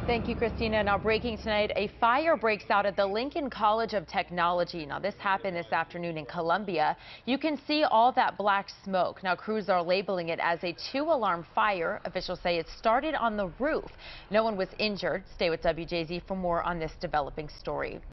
Thank you, Christina. Now breaking tonight, a fire breaks out at the Lincoln College of Technology. Now this happened this afternoon in Columbia. You can see all that black smoke. Now crews are labeling it as a 2-alarm fire. Officials say it started on the roof. No one was injured. Stay with WJZ for more on this developing story.